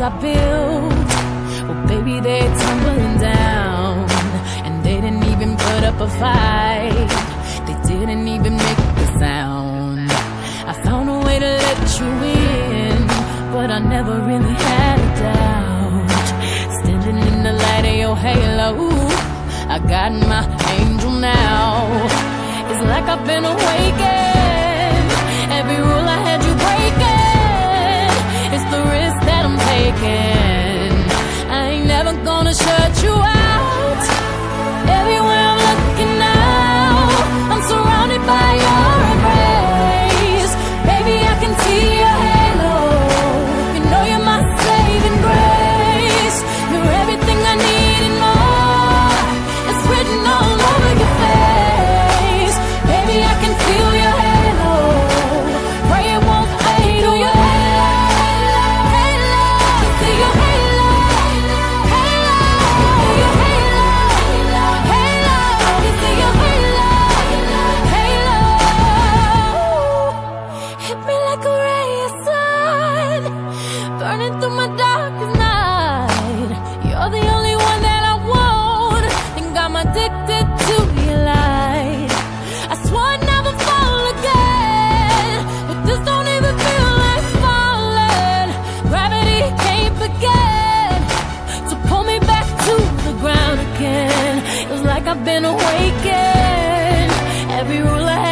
I built, well baby, they're tumbling down. And they didn't even put up a fight, they didn't even make a sound. I found a way to let you in, but I never really had a doubt. Standing in the light of your halo, I got my angel now. It's like I've been awakened. Every rule I had you breaking, it's the risk that I'm taking. I ain't never gonna shut you out. Everywhere I'm looking now, I'm surrounded by your embrace. Baby, I can see your halo. You know you're my saving grace. You're everything I need and more. It's written all over your face. Baby, I can feel your halo. Pray it won't fade. Oh, your halo, halo. See your halo, halo. Your halo, halo. You see your halo, halo. Hit me like a ray of sun, burning through my darkest night. You're the only one that I want, think I'm addicted to your light. I swore I'd never fall again, but this don't even feel like falling. Gravity can't begin to pull me back to the ground again. It's like I've been awakened. Every rule I had